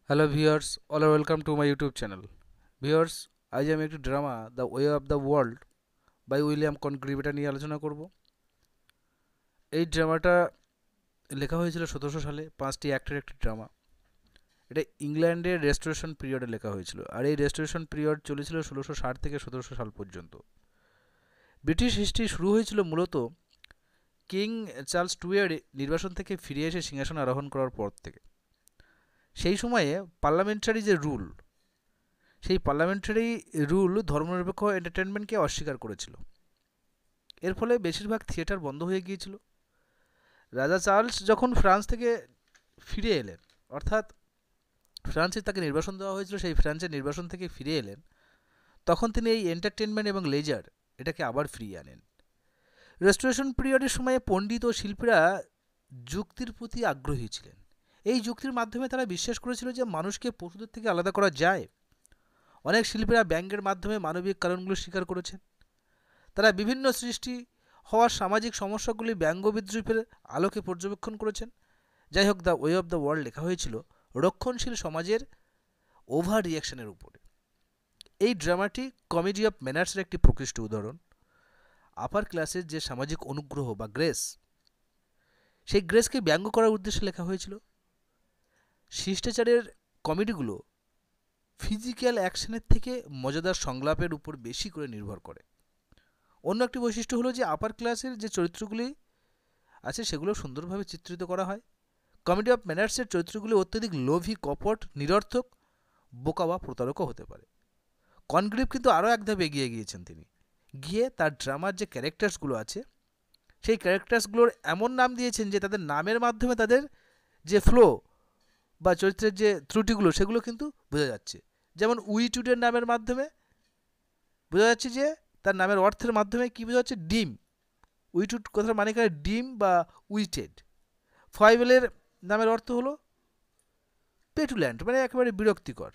Hello viewers, all are welcome to my YouTube channel. Viewers, আজ আমি একটি drama The Way of the World by William কনগ্রিভেটা নিয়ে আলোচনা করব। এই ড্রামাটা লেখা হয়েছিল 1700 সালে, 5টি অ্যাক্টের একটি ড্রামা। এটা ইংল্যান্ডের রেস্টোরেশন পিরিয়ডে লেখা হয়েছিল, আর এই রেস্টোরেশন পিরিয়ড চলেছিল 1660 থেকে 1700 সাল পর্যন্ত। ব্রিটিশ হিস্ট্রি শুরু হয়েছিল মূলত কিং চার্লস টু এর নির্বাসন থেকে ফিরে এসে সিংহাসন আরোহণ করার পর থেকে। সেই সময়ে পার্লামেন্টারি যে রুল, সেই পার্লামেন্টারি রুল ধর্মনিরপেক্ষ এন্টারটেনমেন্টকে অস্বীকার করেছিল। এর ফলে বেশিরভাগ থিয়েটার বন্ধ হয়ে গিয়েছিল। রাজা চার্লস যখন ফ্রান্স থেকে ফিরে এলেন, অর্থাৎ ফ্রান্সে তাকে নির্বাসন দেওয়া হয়েছিল, সেই ফ্রান্সের নির্বাসন থেকে ফিরে এলেন, তখন তিনি এই এন্টারটেনমেন্ট এবং লেজার এটাকে আবার ফিরিয়ে আনেন। রেস্টোরেশন পিরিয়ডের সময়ে পণ্ডিত ও শিল্পীরা যুক্তির প্রতি আগ্রহী ছিলেন। এই যুক্তির মাধ্যমে তারা বিশ্বাস করেছিল যে মানুষকে পশুদের থেকে আলাদা করা যায়। অনেক শিল্পীরা ব্যঙ্গের মাধ্যমে মানবিক কারণগুলো স্বীকার করেছেন। তারা বিভিন্ন সৃষ্টি হওয়া সামাজিক সমস্যাগুলি ব্যঙ্গ বিদ্রুপের আলোকে পর্যবেক্ষণ করেছেন। যাই হোক, The Way of the World লেখা হয়েছিল রক্ষণশীল সমাজের ওভার রিয়াকশনের উপরে। এই ড্রামাটি কমেডি অফ ম্যানার্সের একটি প্রকৃষ্ট উদাহরণ। আপার ক্লাসের যে সামাজিক অনুগ্রহ বা গ্রেস, সেই গ্রেসকে ব্যঙ্গ করার উদ্দেশ্যে লেখা হয়েছিল। শিষ্টাচারের কমেডিগুলো ফিজিক্যাল অ্যাকশনের থেকে মজাদার সংলাপের উপর বেশি করে নির্ভর করে। অন্য একটি বৈশিষ্ট্য হলো যে আপার ক্লাসের যে চরিত্রগুলি আছে সেগুলো সুন্দরভাবে চিত্রিত করা হয়। কমেডি অফ ম্যানার্সের চরিত্রগুলি অত্যধিক লোভী, কপট, নিরর্থক, বোকা বা প্রতারকও হতে পারে। কনগ্রিভ কিন্তু আরও এক ধাপ এগিয়ে গিয়েছেন। তিনি গিয়ে তার ড্রামার যে ক্যারেক্টার্সগুলো আছে, সেই ক্যারেক্টার্সগুলোর এমন নাম দিয়েছেন যে তাদের নামের মাধ্যমে তাদের যে ফ্লো বা চরিত্রের যে ত্রুটিগুলো সেগুলো কিন্তু বোঝা যাচ্ছে। যেমন উইটুডের নামের মাধ্যমে বোঝা যাচ্ছে যে তার নামের অর্থের মাধ্যমে কী বোঝা যাচ্ছে, ডিম। উইটুড কথার মানে এখানে ডিম বা উইটেড। ফয়েবেলের নামের অর্থ হলো পেটুল্যান্ট, মানে একেবারে বিরক্তিকর।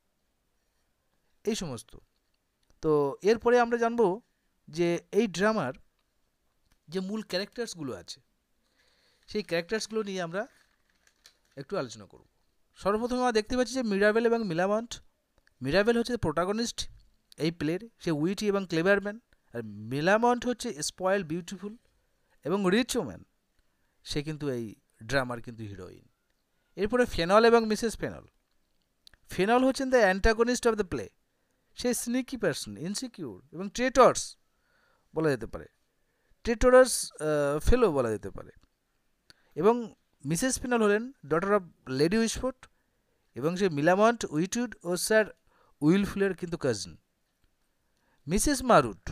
এই সমস্ত। তো এরপরে আমরা জানবো যে এই ড্রামার যে মূল ক্যারেক্টার্সগুলো আছে, সেই ক্যারেক্টার্সগুলো নিয়ে আমরা একটু আলোচনা করব। সর্বপ্রথমে আমরা দেখতে পাচ্ছি যে মিরাবেল এবং মিলামন্ট। মিরাবেল হচ্ছে প্রোটাগনিস্ট এই প্লের, সে উইটি এবং ক্লেভারম্যান। আর মিলামন্ট হচ্ছে স্পয়েল বিউটিফুল এবং রিচ ওম্যান, সে কিন্তু এই ড্রামার কিন্তু হিরোইন। এরপরে ফেনল এবং মিসেস ফেনল। ফেনল হচ্ছেন the antagonist of the play. সে স্নিকি পার্সন, ইনসিকিউর এবং ট্রেটর্স বলা যেতে পারে, ট্রেটরাস ফেলো বলা যেতে পারে। এবং মিসেস ফেনল হলেন ডটার অফ লেডি উইশফোর্ড, এবং সে মিলামন্ট, উইটুড ও স্যার উইলফুলের কিন্তু কাজিন। মিসেস মারুট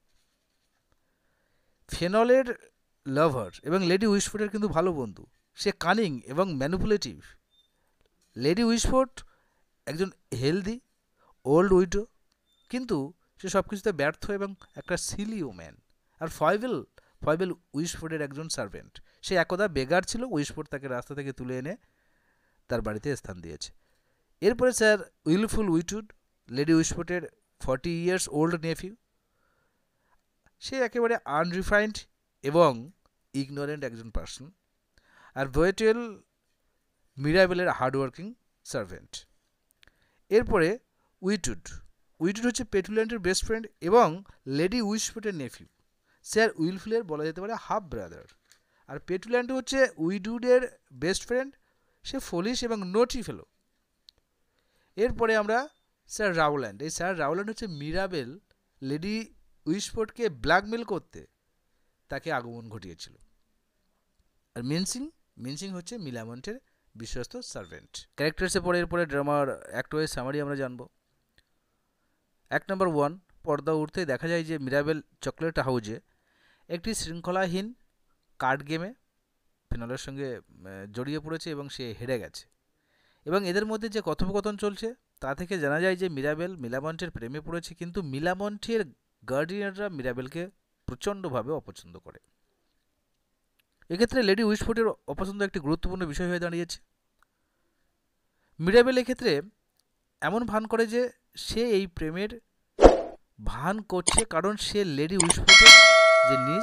ফেনলের লাভার এবং লেডি উইশফোর্ডের কিন্তু ভালো বন্ধু। সে কানিং এবং ম্যানিপুলেটিভ। লেডি উইশফোর্ড একজন হেলদি ওল্ড উইডো, কিন্তু সে সব কিছুতে ব্যর্থ এবং একটা সিলি ওম্যান। আর ফয়েবেল উইশফোর্ডের একজন সার্ভেন্ট। সে একদা বেগার ছিল, উইশফোর্ড তাকে রাস্তা থেকে তুলে এনে তার বাড়িতে স্থান দিয়েছে। এরপরে স্যার উইলফুল উইটুড, লেডি উইশফোর্ডের 40 ইয়ার্স ওল্ড নেফিউ। সে একেবারে আনরিফাইন্ড এবং ইগনোরেন্ট একজন পার্সন। আর ভয়েটেল মিরাবেলের হার্ডওয়ার্কিং সার্ভেন্ট। এরপরে উইটুড হচ্ছে পেটুল্যান্ডের বেস্ট ফ্রেন্ড এবং লেডি উইশফোর্ডের নেফিউ। স্যার উইলফুলের বলা যেতে পারে হাফ ব্রাদার। আর পেটুল্যান্ড হচ্ছে উইডুডের বেস্ট ফ্রেন্ড, সে ফলিশ এবং নোটি ফেলো। এরপরে আমরা স্যার রাউল্যান্ড। এই স্যার রাউল্যান্ড হচ্ছে মিরাবেল লেডি উইশফোর্ডকে ব্ল্যাকমেল করতে তাকে আগমন ঘটিয়েছিল। আর মিনসিং হচ্ছে মিলামন্টের বিশ্বস্ত সার্ভেন্ট। ক্যারেক্টার্সে পরে এরপরে ড্রামার অ্যাক্ট ওয়াইজ সামারি আমরা জানবো। অ্যাক্ট নাম্বার 1, পর্দা উঠতেই দেখা যায় যে মিরাবেল চকলেট হাউজে একটি শৃঙ্খলাহীন কার্ড গেমে ফেনলের সঙ্গে জড়িয়ে পড়েছে এবং সে হেরে গেছে। এবং এদের মধ্যে যে কথোপকথন চলছে তা থেকে জানা যায় যে মিরাবেল মিলামন্টের প্রেমে পড়েছে, কিন্তু মিলামন্টের গার্ডিয়ানরা মিরাবেলকে প্রচণ্ডভাবে অপছন্দ করে। এক্ষেত্রে লেডি উইশফোর্ডের অপছন্দ একটি গুরুত্বপূর্ণ বিষয় হয়ে দাঁড়িয়েছে। মিরাবেল এক্ষেত্রে এমন ভান করে যে সে এই প্রেমের ভান করছে কারণ সে লেডি উইশফোর্ডের যে নিজ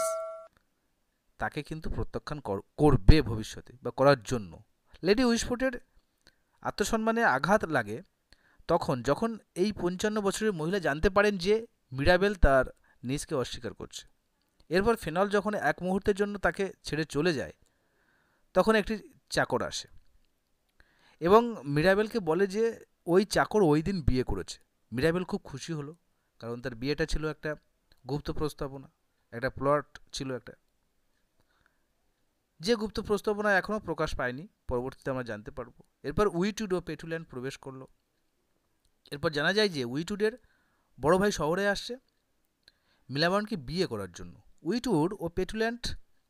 তাকে কিন্তু প্রত্যাখ্যান করবে ভবিষ্যতে বা করার জন্য। লেডি উইশফোর্ডের আত্মসম্মানে আঘাত লাগে তখন যখন এই 55 বছরের মহিলা জানতে পারেন যে মিরাবেল তার নিজকে অস্বীকার করছে। এরপর ফেনল যখন এক মুহূর্তের জন্য তাকে ছেড়ে চলে যায় তখন একটি চাকর আসে এবং মিরাবেলকে বলে যে ওই চাকর ওই দিন বিয়ে করেছে। মিরাবেল খুব খুশি হলো, কারণ তার বিয়েটা ছিল একটা গুপ্ত প্রস্তাবনা, একটা প্লট ছিল একটা, যে গুপ্ত প্রস্তাবনা এখনও প্রকাশ পায়নি, পরবর্তীতে আমরা জানতে পারবো। এরপর উইটুড ও পেটুল্যান্ড প্রবেশ করলো। এরপর জানা যায় যে উইটুডের বড় ভাই শহরে আসছে মিলামনকে বিয়ে করার জন্য। উইটুড ও পেটুল্যান্ড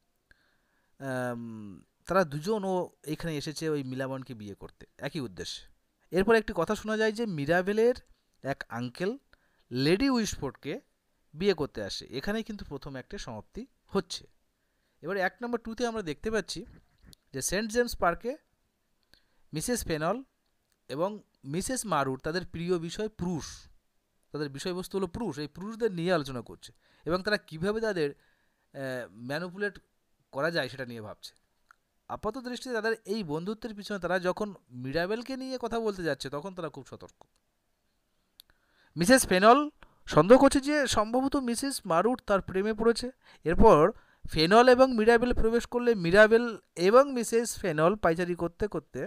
তারা দুজনও এখানে এসেছে ওই মিলামনকে বিয়ে করতে, একই উদ্দেশ্যে। এরপর একটি কথা শোনা যায় যে মিরাবেলের এক আঙ্কেল লেডি উইসফোর্ডকে বিয়ে করতে আসে। এখানেই কিন্তু প্রথম একটা সমাপ্তি হচ্ছে। এবার 1 নম্বর 2তে আমরা দেখতে পাচ্ছি যে সেন্ট জেমস পার্কে মিসেস ফেনল এবং মিসেস মারুট তাদের প্রিয় বিষয় পুরুষ, তাদের বিষয়বস্তু হলো পুরুষ, এই পুরুষদের নিয়ে আলোচনা করছে এবং তারা কীভাবে তাদের ম্যানুপুলেট করা যায় সেটা নিয়ে ভাবছে। আপাত দৃষ্টিতে তাদের এই বন্ধুত্বের পিছনে তারা যখন মিরাবেলকে নিয়ে কথা বলতে যাচ্ছে তখন তারা খুব সতর্ক। মিসেস ফেনল সন্দেহ করছে যে সম্ভবত মিসেস মারুট তার প্রেমে পড়েছে। এরপর ফেনল এবং মিরাবেল প্রবেশ করলে মিরাবেল এবং মিসেস ফেনল পাইচারি করতে করতে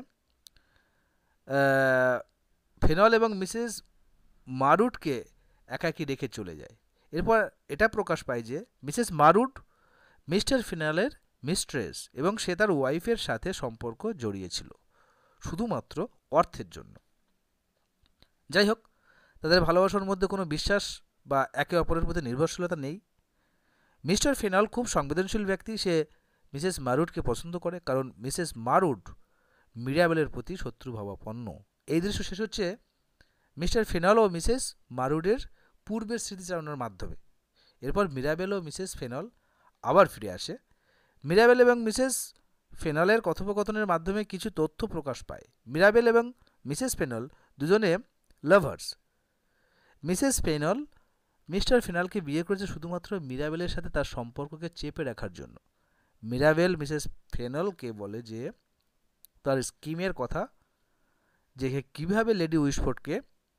ফেনল এবং মিসেস মারুটকে একাকী রেখে চলে যায়। এরপর এটা প্রকাশ পায় যে মিসেস মারুট মিস্টার ফেনলের মিস্ট্রেস এবং সে তার ওয়াইফের সাথে সম্পর্ক জড়িয়েছিল শুধুমাত্র অর্থের জন্য। যাই হোক, তাদের ভালোবাসার মধ্যে কোনো বিশ্বাস বা একে অপরের প্রতি নির্ভরশীলতা নেই। মিস্টার ফেনল খুব সংবেদনশীল ব্যক্তি, সে মিসেস মারুটকে পছন্দ করে কারণ মিসেস মারুট মিরাবেলের প্রতি শত্রুভাবাপন্ন। এই দৃশ্য শেষ হচ্ছে মিস্টার ফেনল ও মিসেস মারুটের পূর্বের স্মৃতিচারণার মাধ্যমে। এরপর মিরাবেল ও মিসেস ফেনল আবার ফিরে আসে। মিরাবেল এবং মিসেস ফেনলের কথোপকথনের মাধ্যমে কিছু তথ্য প্রকাশ পায়। মিরাবেল এবং মিসেস ফেনল দুজনে লাভার্স। মিসেস ফেনল মিস্টার ফেনলকে বিয়ে করেছে শুধুমাত্র মিরাবেলের সাথে তার সম্পর্ককে চেপে রাখার জন্য। মিরাবেল মিসেস ফেনলকে বলে যে তার স্কিমের কথা, যে কীভাবে লেডি উইসফোর্ডকে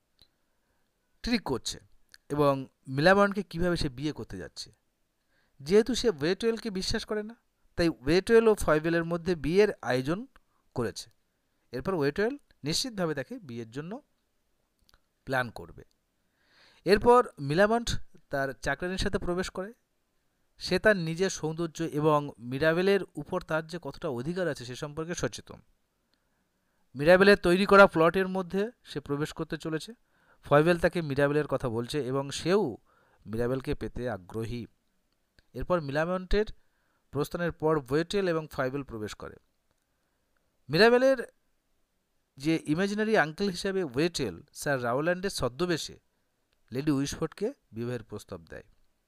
ট্রিক করছে এবং মিলামনকে কীভাবে সে বিয়ে করতে যাচ্ছে। যেহেতু সে ওয়েটওয়েলকে বিশ্বাস করে না, তাই ওয়েটওয়েল ও ফয়বেলের মধ্যে বিয়ের আয়োজন করেছে। এরপর ওয়েটওয়েল নিশ্চিতভাবে তাকে বিয়ের জন্য প্ল্যান করবে। এরপর মিলামন্ট তার চাকরানির সাথে প্রবেশ করে। সে তার নিজের সৌন্দর্য এবং মিরাবেলের উপর তার যে কতটা অধিকার আছে সে সম্পর্কে সচেতন। মিরাবেলের তৈরি করা প্লটের মধ্যে সে প্রবেশ করতে চলেছে। ফয়বেল তাকে মিরাবেলের কথা বলছে এবং সেও মিরাবেলকে পেতে আগ্রহী। এরপর মিলামন্টের প্রস্থানের পর ওয়েটেল এবং ফয়বেল প্রবেশ করে। মিরাবেলের যে ইমাজিনারি আঙ্কেল হিসাবে ওয়েটেল স্যার রাওল্যান্ডের ছদ্মবেশে লেডি উইসফোর্ডকে বিবাহের প্রস্তাব দেয়।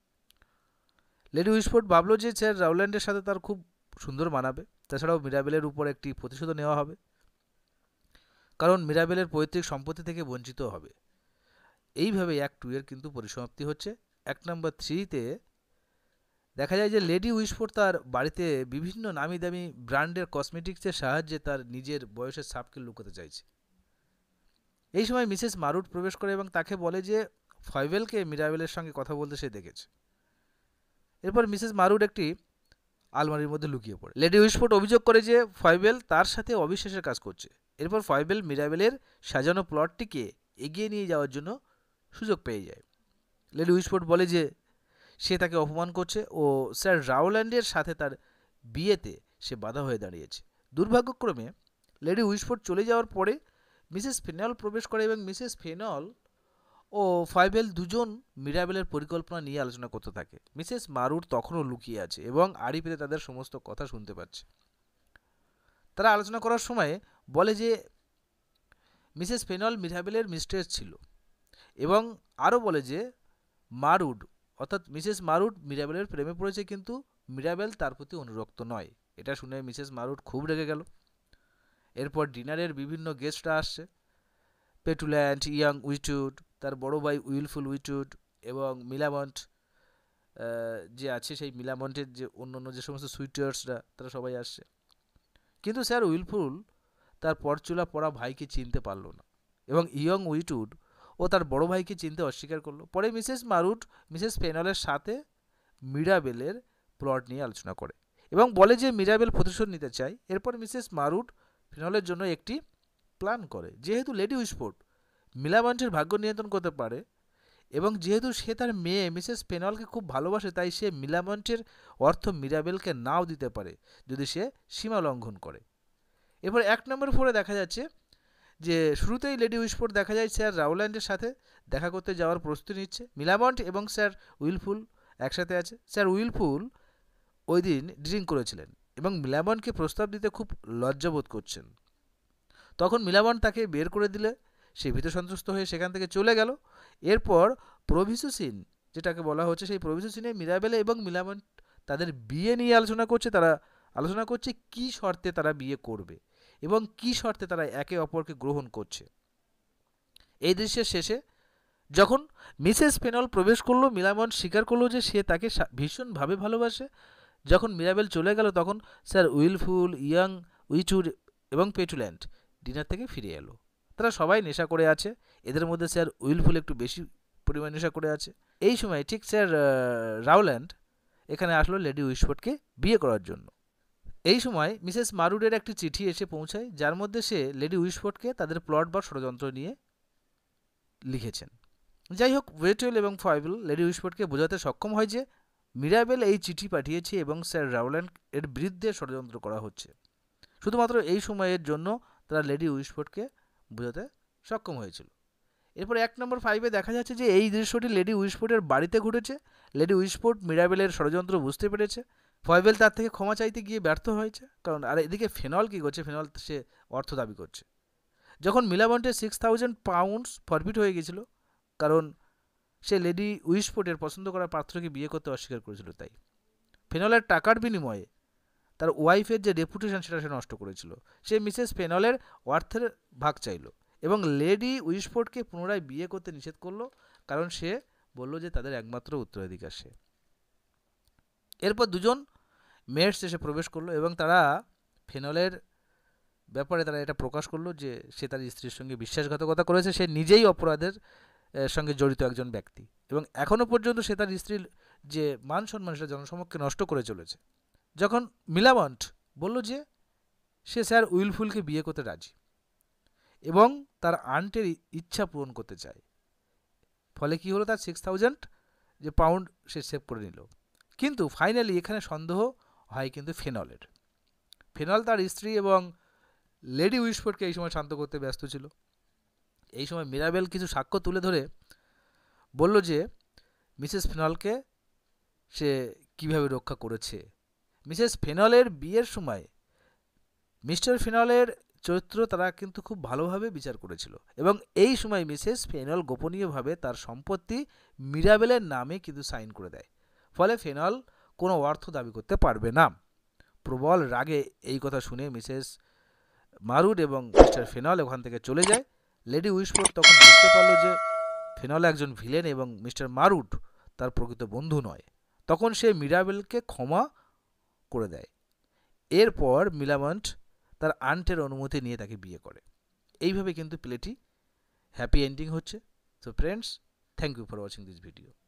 লেডি উইসফোর্ড ভাবল যে স্যার রাওল্যান্ডের সাথে তার খুব সুন্দর মানাবে, তাছাড়াও মিরাবেলের উপর একটি প্রতিশোধ নেওয়া হবে, কারণ মিরাবেলের পৈতৃক সম্পত্তি থেকে বঞ্চিত হবে। এইভাবে 1-2 এর কিন্তু পরিসমাপ্তি হচ্ছে। 1 নম্বর 3তে দেখা যায় যে লেডি উইসফোর্ড তার বাড়িতে বিভিন্ন নামি দামি ব্র্যান্ডের কসমেটিক্সের সাহায্যে তার নিজের বয়সের ছাপকে লুকোতে চাইছে। এই সময় মিসেস মারুট প্রবেশ করে এবং তাকে বলে যে ফয়বেলকে মিরাবেলের সঙ্গে কথা বলতে সে দেখেছে। এরপর মিসেস মারুট একটি আলমারির মধ্যে লুকিয়ে পড়ে। লেডি উইসফোর্ড অভিযোগ করে যে ফয়বেল তার সাথে অবিশ্বাসের কাজ করছে। এরপর ফয়বেল মিরাবেলের সাজানো প্লটটিকে এগিয়ে নিয়ে যাওয়ার জন্য সুযোগ পেয়ে যায়। লেডি উইসফোর্ড বলে যে সে তাকে অপমান করছে ও স্যার রাওল্যান্ডের সাথে তার বিয়েতে সে বাধা হয়ে দাঁড়িয়েছে। দুর্ভাগ্যক্রমে লেডি উইসফোর্ড চলে যাওয়ার পরে মিসেস ফেনল প্রবেশ করে এবং মিসেস ফেনল ও ফয়বেল দুজন মিরাবেলের পরিকল্পনা নিয়ে আলোচনা করতে থাকে। মিসেস মারুট তখনও লুকিয়ে আছে এবং আড়ি পেতে তাদের সমস্ত কথা শুনতে পাচ্ছে। তারা আলোচনা করার সময় বলে যে মিসেস ফেনল মিরাবেলের মিস্ট্রেস ছিল এবং আরও বলে যে মারুট অর্থাৎ মিসেস মারুট মিরাবেলের প্রেমে পড়েছে, কিন্তু মিরাবেল তার প্রতি অনুরক্ত নয়। এটা শুনে মিসেস মারুট খুব রেগে গেল। এরপর ডিনারের বিভিন্ন গেস্টরা আসছে। পেটুল্যান্ড, ইয়াং উইটুড, তার বড় ভাই উইলফুল উইটুড এবং মিলামন্ট যে আছে সেই মিলামন্টের যে অন্য যে সমস্ত সুইটার্সরা তারা সবাই আসছে। কিন্তু স্যার উইলফুল তার পরচুলা পড়া ভাইকে চিনতে পারল না এবং ইয়ং উইটউড ও তার বড় ভাইকে চিনতে অস্বীকার করলো। পরে মিসেস মারুট মিসেস পেনলের সাথে মিরাবেলের প্লট নিয়ে আলোচনা করে এবং বলে যে মিরাবেল প্রতিশোধ নিতে চায়। এরপর মিসেস মারুট ফেনলের জন্য একটি প্ল্যান করে। যেহেতু লেডি উইসফোর্ড মিলামন্টের ভাগ্য নিয়ন্ত্রণ করতে পারে এবং যেহেতু সে তার মেয়ে মিসেস পেনলকে খুব ভালোবাসে, তাই সে মিলামন্টের অর্থ মিরাবেলকে নাও দিতে পারে যদি সে সীমা লঙ্ঘন করে। এরপর 1 নম্বর 4 দেখা যাচ্ছে যে শুরুতেই লেডি উইসফোর্ড দেখা যায় স্যার রাউল্যান্ডের সাথে দেখা করতে যাওয়ার প্রস্তুতি নিচ্ছে। মিলামন্ট এবং স্যার উইলফুল একসাথে আছে। স্যার উইলফুল ওই দিন ড্রিঙ্ক করেছিলেন এবং মিলামন্টকে প্রস্তাব দিতে খুব লজ্জাবোধ করছেন। তখন মিলামন্ট তাকে বের করে দিলে সে ভীত সন্ত্রস্ত হয়ে সেখান থেকে চলে গেল। এরপর প্রভিসু সিন যেটাকে বলা হচ্ছে, সেই প্রভিসু সিনে মিরাবেলে এবং মিলামন্ট তাদের বিয়ে নিয়ে আলোচনা করছে। তারা আলোচনা করছে কী শর্তে তারা বিয়ে করবে এবং কী শর্তে তারা একে অপরকে গ্রহণ করছে। এই দৃশ্যের শেষে যখন মিসেস পেনল প্রবেশ করলো, মিলামন্ট স্বীকার করলো যে সে তাকে ভীষণভাবে ভালোবাসে। যখন মিরাবেল চলে গেল তখন স্যার উইলফুল, ইয়ং উইটউড এবং পেটুল্যান্ড ডিনার থেকে ফিরে এলো। তারা সবাই নেশা করে আছে। এদের মধ্যে স্যার উইলফুল একটু বেশি পরিমাণ নেশা করে আছে। এই সময় ঠিক স্যার রাউল্যান্ড এখানে আসলো লেডি উইসফোর্ডকে বিয়ে করার জন্য। এই সময় মিসেস মারুডের একটি চিঠি এসে পৌঁছায়, যার মধ্যে সে লেডি উইসফোর্ডকে তাদের প্লট বা ষড়যন্ত্র নিয়ে লিখেছেন। যাই হোক, ওয়েটেল এবং ফয়েবল লেডি উইসফোর্ডকে বোঝাতে সক্ষম হয় যে মিরাবেল এই চিঠি পাঠিয়েছে এবং স্যার রাউল্যান্ড এর বিরুদ্ধে ষড়যন্ত্র করা হচ্ছে। শুধুমাত্র এই সময়ের জন্য তারা লেডি উইসফোর্ডকে বোঝাতে সক্ষম হয়েছিল। এরপর 1 নম্বর 5 দেখা যাচ্ছে যে এই দৃশ্যটি লেডি উইসফোর্ডের বাড়িতে ঘটেছে। লেডি উইসফোর্ড মিরাবেলের ষড়যন্ত্র বুঝতে পেরেছে। ফয়েবেল তার থেকে ক্ষমা চাইতে গিয়ে ব্যর্থ হয়েছে, কারণ আর এদিকে ফেনল কী করছে, ফেনল সে অর্থ দাবি করছে। যখন মিলামন্টের 6000 পাউন্ডস ফরফিট হয়ে গেছিল, কারণ সে লেডি উইসফোর্ডের পছন্দ করা পাত্রকে বিয়ে করতে অস্বীকার করেছিল, তাই ফেনলের টাকার বিনিময়ে তার ওয়াইফের যে রেপুটেশন সেটা সে নষ্ট করেছিল। সে মিসেস ফেনলের অর্থের ভাগ চাইল এবং লেডি উইসফোর্ডকে পুনরায় বিয়ে করতে নিষেধ করলো, কারণ সে বলল যে তাদের একমাত্র উত্তরাধিকার সে। এরপর দুজন মেটস এসে প্রবেশ করলো এবং তারা ফেনলের ব্যাপারে তারা এটা প্রকাশ করলো যে সে তার স্ত্রীর সঙ্গে বিশ্বাসঘাতকতা করেছে, সে নিজেই অপরাধের সঙ্গে জড়িত একজন ব্যক্তি এবং এখনও পর্যন্ত সে তার স্ত্রীর যে মান সম্মান সেটা জনসমক্ষে নষ্ট করে চলেছে। যখন মিলামন্ট বলল যে সে স্যার উইলফুলকে বিয়ে করতে রাজি এবং তার আন্টের ইচ্ছা পূরণ করতে চায়, ফলে কি হলো, তার 6000 যে পাউন্ড সে সেভ করে নিল। কিন্তু ফাইনালি এখানে সন্দেহ হয় কিন্তু ফেনলের। ফেনল তার স্ত্রী এবং লেডি উইসফোর্ডকে এই সময় শান্ত করতে ব্যস্ত ছিল। এই সময় মিরাবেল কিছু সাক্ষ্য তুলে ধরে বলল যে মিসেস ফেনলকে সে কিভাবে রক্ষা করেছে। মিসেস ফেনলের বিয়ের সময় মিস্টার ফেনলের চরিত্র তারা কিন্তু খুব ভালোভাবে বিচার করেছিল এবং এই সময় মিসেস ফেনল গোপনীয়ভাবে তার সম্পত্তি মিরাবেলের নামে কিন্তু সাইন করে দেয়, ফলে ফেনল কোনো অর্থ দাবি করতে পারবে না। প্রবল রাগে এই কথা শুনে মিসেস মারুড এবং মিস্টার ফেনল ওখান থেকে চলে যায়। লেডি উইসফোর্ড তখন বুঝতে পারল যে ফেনল একজন ভিলেন এবং মিস্টার মারুড তার প্রকৃত বন্ধু নয়। তখন সে মিরাবেলকে ক্ষমা করে দেয়। এরপর মিলামন্ট তার আন্টের অনুমতি নিয়ে তাকে বিয়ে করে। এইভাবে কিন্তু প্লেটি হ্যাপি এন্ডিং হচ্ছে। So friends, thank you for watching this video.